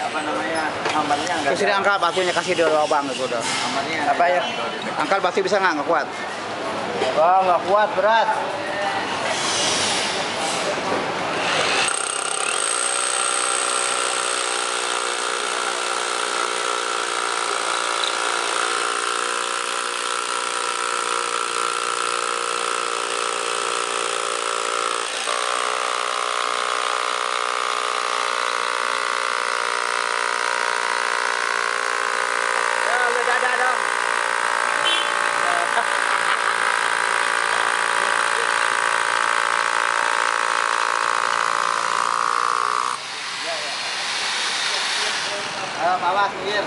apa namanya, hambarnya nggak Terus diangkat batunya, kasih dulu abang itu udah. hambarnya Apa ya? Angkat batu bisa nggak kuat? Wah, nggak kuat, berat. Ayo, awas, minggir.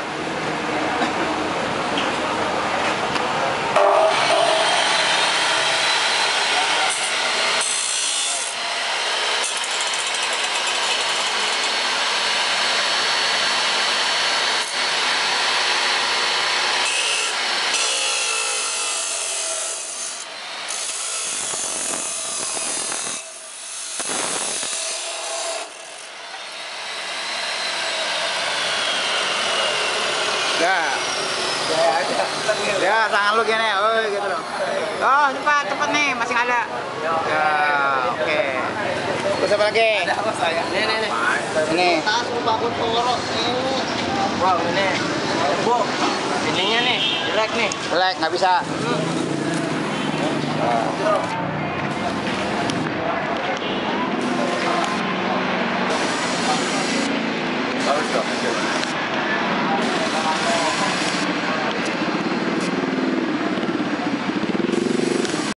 Ya, tangan lu gini, oh gitu dong. Oh, cepat, cepat nih, masih ada. Ya, oke. Terus apa lagi? Nih. Ini. Tas bangun toro nih. Wow, ini. Bu, ininya nih, jelek nih. Jelek, nggak bisa. Nah.